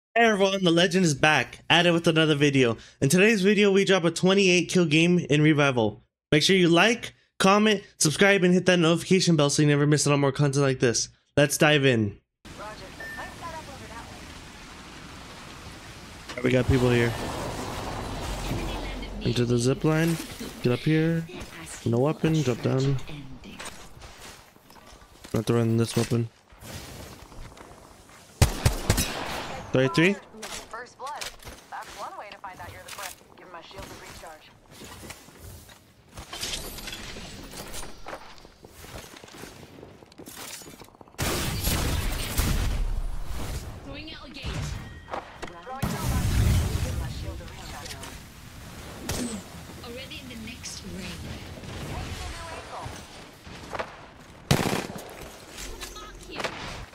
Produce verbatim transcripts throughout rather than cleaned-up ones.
Hey everyone, the legend is back, at it with another video. In today's video, we drop a twenty-eight kill game in Revival. Make sure you like, comment, subscribe, and hit that notification bell so you never miss out on more content like this. Let's dive in. Right, we got people here. Into the zip line. Get up here. No weapon, drop down. Not to run this weapon. thirty-three? First blood. That's one way to find out you're the friend. Give him my shield to recharge. Throwing out a gate. Throwing down. Give my shield to recharge. Already in the next ring. Taking a new angle. Mark here.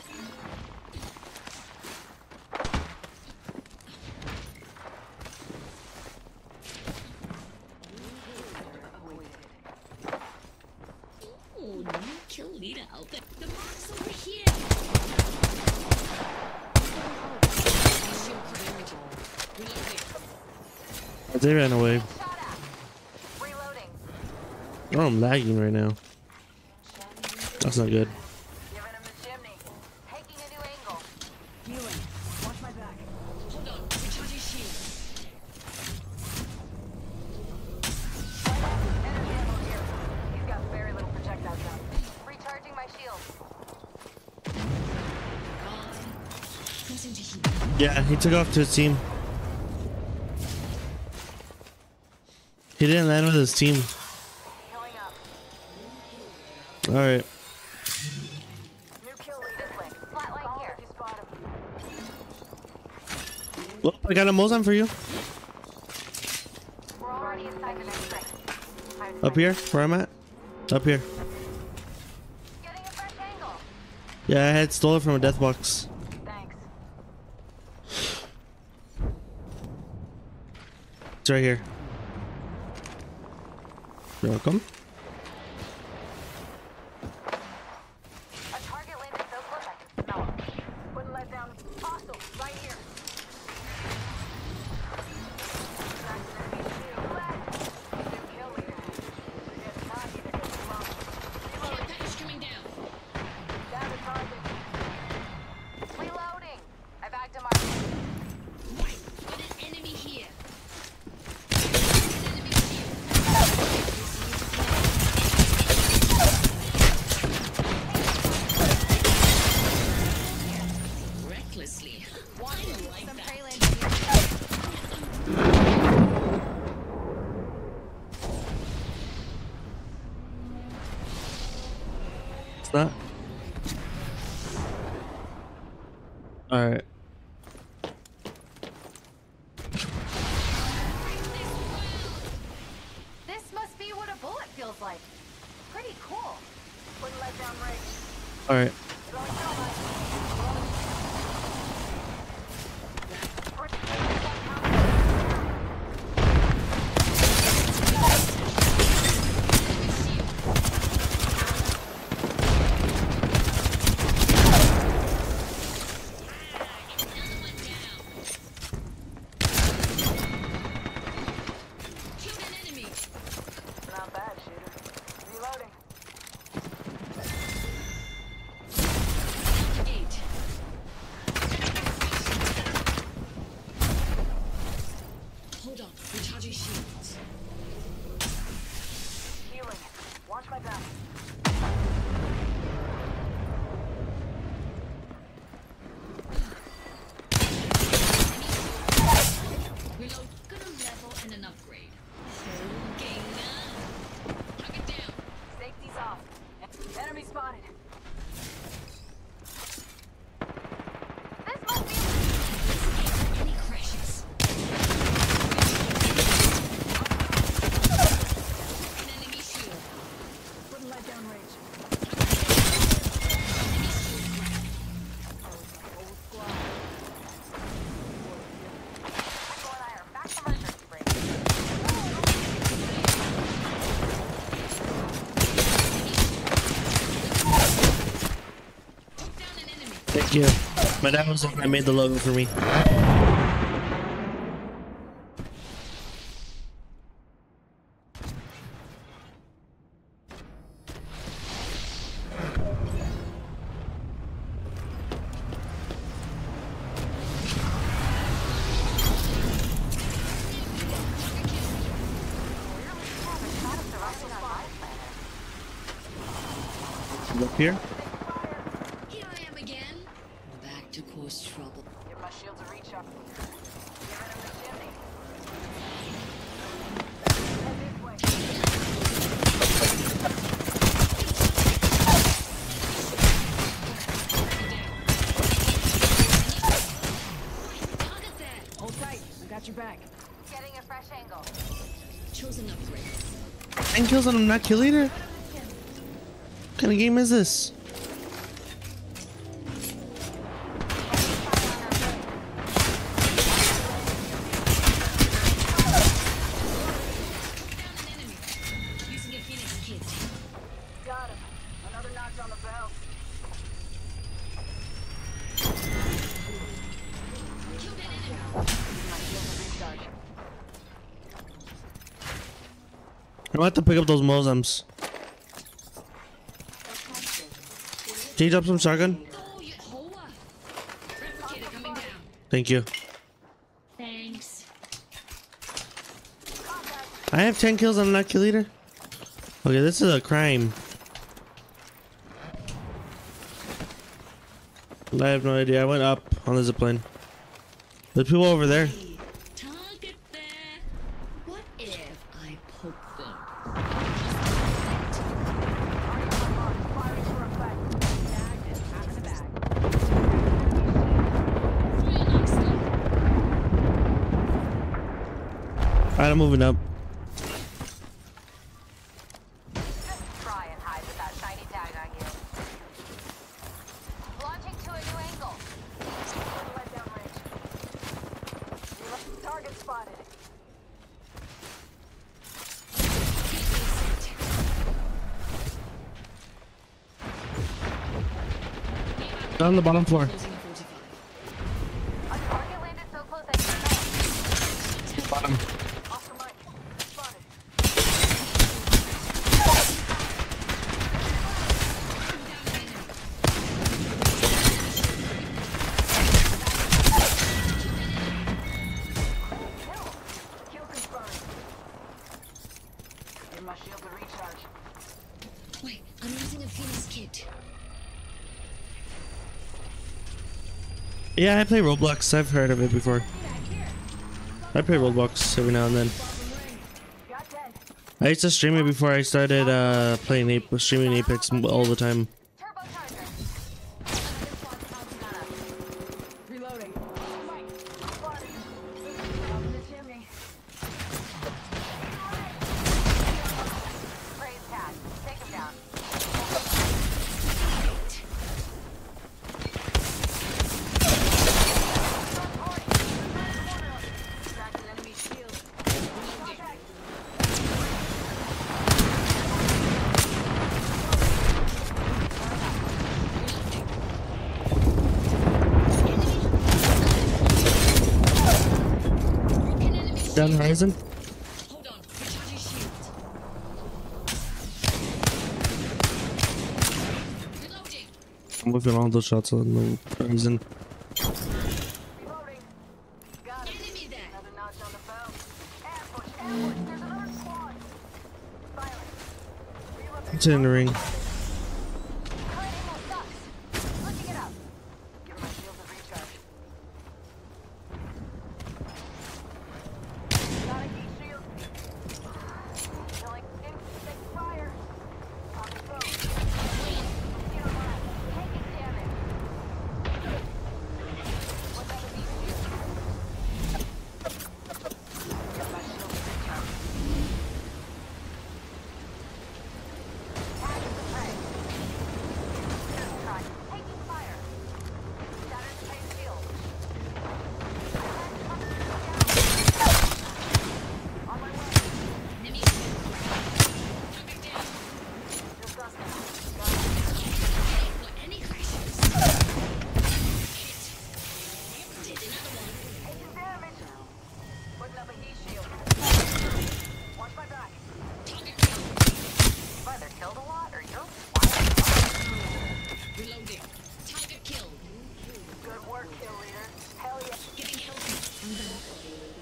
Oh, new kill leader out there. The mark's over here. Shield coverage. Reloading. They ran away. Shot at. Reloading. Oh, I'm lagging right now. That's not good. Giving him the chimney. Taking a new angle. Healing. Watch my back. Hold on. Recharging shield. Energy ammo here. He's got very little projectile zone. Recharging my shield. Pressing to heal. Yeah, he took off to his team. He didn't land with his team. Healing up. Alright. New kill leader flick. Flatline here. You spot him. Well, I got a Mozam for you. We're already inside the next ring. I'm Up here, where I'm at. Up here. getting a fresh angle. Yeah, I had stole it from a death box. Thanks. It's right here. You're welcome. A target landed so close I could smell him. Wouldn't let down. Hostile, right here. New kill leader. They're getting cocky, they're getting slow. Care Reloading. package coming down. Down to target. Reloading. I bagged him up. Right. Got an enemy here. An enemy here. Recklessly. Why do you like Some that? prey landed here. It's not. Alright. This must be what a bullet feels like. Pretty cool. Wouldn't let down range. Alright. Throwing thermite. Another one down. Killed an enemy. Not bad, shooter. Reloading. Eight. Hold on. Recharging shields. Healing. Watch my back. Reload. Got a level and an upgrade. Okay, now. Target down. Safety's off. Enemy spotted. This must be Any crashes. An enemy shield. Wouldn't let down range. Enemy shield cracked. Old squad. Echo and I are back from our turkey break. Took down an enemy. Thank you. My dad was the one that made the logo for me. Up here? Here I am again. Back to cause trouble. Give my shields a reach up. Giving him the chimney. Head this way. Target there. Hold tight. I got your back. Getting a fresh angle. Chosen upgrade. ten kills on him, not kill leader? What kind of game is this? Down an enemy. Using a Phoenix kit. Got him. Another notch on the belt. Killed an enemy. My shields a recharge. I'm about to pick up those Mosams. Can you drop some shotgun? Oh, you hoa. Replicator coming down. Thank you. Thanks. I have ten kills on not kill leader. Okay, this is a crime. I have no idea. I went up on the zipline. There's people over there. Target there. What if I poke them? Firing for effect. Bag is half in the bag. Really nicely. Alright, I'm moving up. Just try and hide with that shiny tag on you. Launching to a new angle. Let down range. Target spotted. Down on the bottom floor. Closing in forty-five. A target landed so close I can't know. Bottom. Off the mic. Spotted. Kill. Kill confirmed. Give my shield a recharge. Wait, I'm using a Phoenix kit. Yeah, I play Roblox. I've heard of it before. I play Roblox every now and then. Got ten. I used to stream it before I started uh, playing Ape, streaming Apex all the time. Turbocharger. Another squad pouncing on us. Reloading. Mike. Spotted. Up in the chimney. Praise tag. Take him down. Cracked an enemy shield. Contact. Broken enemy shield. Down the horizon. Hold on. Recharging shield. Reloading. I'm whipping all those shots on the horizon. Reloading. Got him. Enemy there. Another notch on the belt. Ambush, ambush. There's another squad. Silence. Reloading. It's in the ring. Current ammo sucks. Switching it up. Give my shield a recharge. Got a heat shield. Killing instant fire. On the boat. Get on line. Taking damage. What's that with heat shield? Give my shield a recharge. Tag is the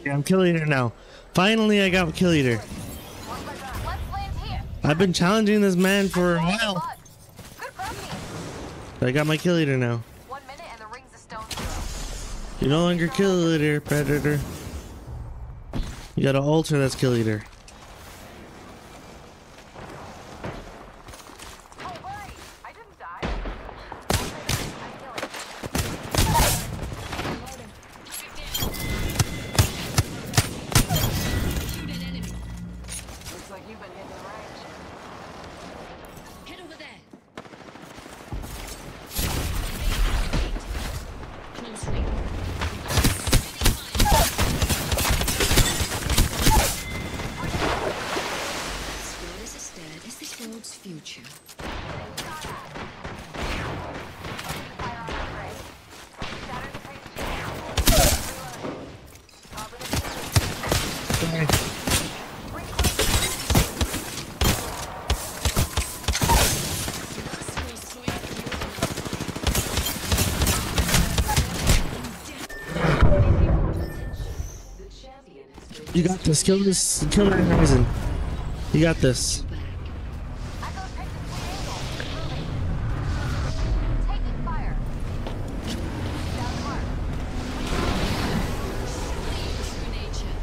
Yeah, I'm kill leader now. Finally, I got kill leader. Let's land here. I've been challenging this man for a while. Bug. Good protein. I got my kill leader now. One minute and the ring's a stone's throw. You're no longer kill leader, predator. You got an ultra that's kill leader. Don't worry, I didn't die. I'm killing. Shoot an enemy. Looks like you've been hitting the range. Head over there. Close range. Squad is as dead as this world's future. Fire on that ring. Shatter the crazy shield. Cover the shield. Ring close. Last was The champion has been You got this. Kill this. Kill that horizon. You got this. back. Echo takes a sweet angle. Moving. Taking fire. Down the mark. True nature.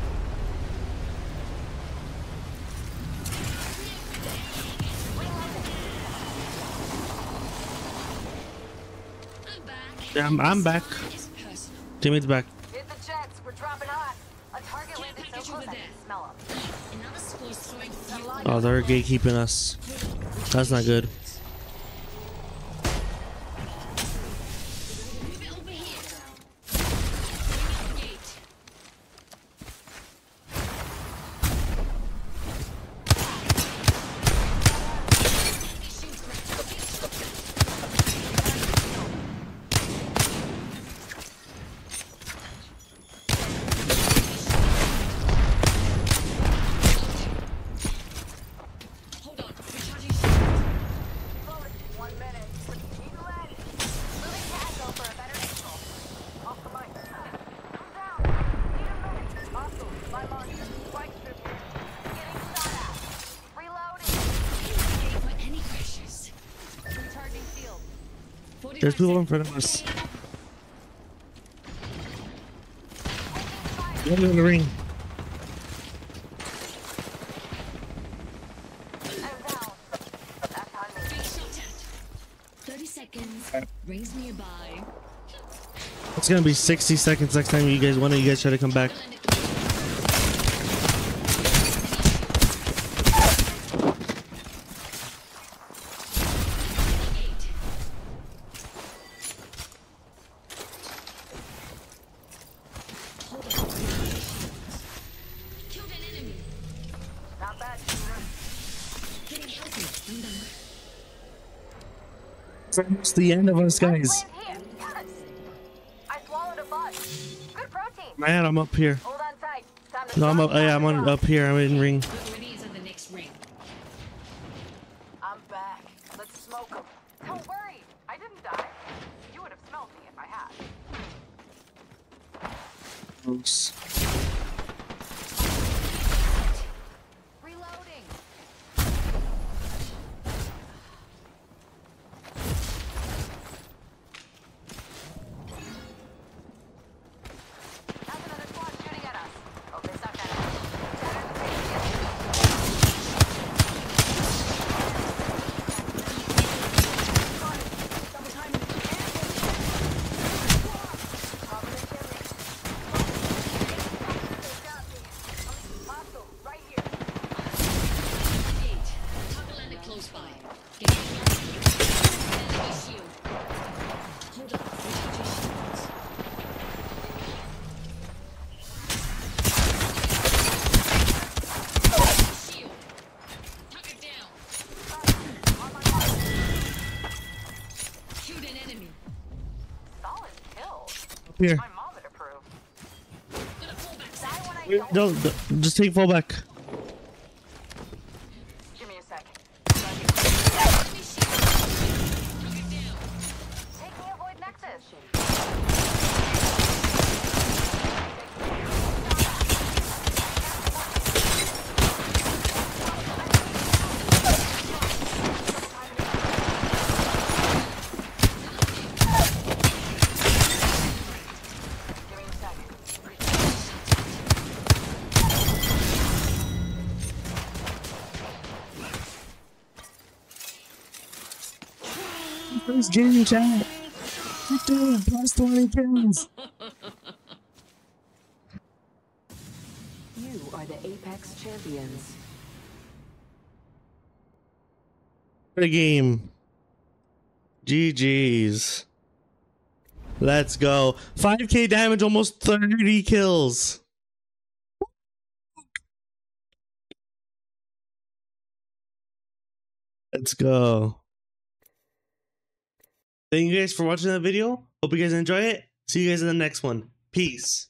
I'm back. Yeah, I'm, I'm back. It's personal. Teammate's back. Hit the jets. We're dropping hot. A target Care landed so package close over I there. can smell them. Another squad's throwing fuel. Oh, they're gatekeeping us. That's not good. Move it over here. Bring up the gate. Shield cracked. Hold on. Recharging shield. Loaded. One minute. Keep ready. Moving to Echo for a better angle. Off the mic. I'm down. Need a minute. Hostile. My launcher. Spike strip here. Getting shot at. Reloading. Gate for any crashes. Recharging shield. forty-five There's people in seconds. front of us. Taking fire. Get in the ring. I'm down. That's on me. Being shot at. thirty seconds. Rings nearby. It's gonna be sixty seconds next time you guys want it. You guys try to come back. Killed an enemy. Not bad, shooter. Getting healthy. I'm done. It's almost the end of us, guys. Land here. Yes. I swallowed a bug. Good protein. Man, I'm up here. Hold on tight. Time to No, I'm drop up. Yeah, I'm on up here. I'm in ring. Whoever it is on the next ring. I'm back. Let's smoke 'em. Don't worry. I didn't die. You would have smelled me if I had. Oops. Reloading. That's another squad shooting at us. Hope they suck at us. Shatter the crazy shield. double timing. Cover the chimney. They got me. Hostile, right here. Gate. Toggle landed close by. Get enemy shield. Hold on. Recharging shields. Shield. Target down. On my mark. Shoot an enemy. Solid kill. Up here. My mom would approve. Gonna pull back. Die when I Wait, don't. Don't, don't- just take fallback. Give me a second. Enemy shield. Target down. Taking avoid nexus. this game, chat. fifteen plus twenty kills. You are the Apex champions. The game. G G's. Let's go. five K damage, almost thirty kills. Let's go. Thank you guys for watching that video. Hope you guys enjoy it. See you guys in the next one. Peace.